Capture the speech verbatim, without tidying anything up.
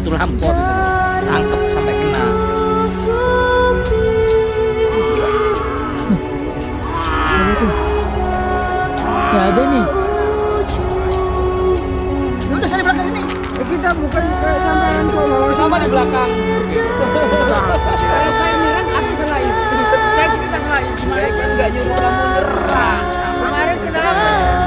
itu lampor itu. Tangkep sampai kena. Gak ada nih. Ya udah saya di belakang ini. Eh, kita bukan ke sampean kok. Sama di belakang. Kalau saya nyerang aku selain. Saya sini saya selain. Saya kan nggak nyuruh kamu nyerang. Kemarin kenapa?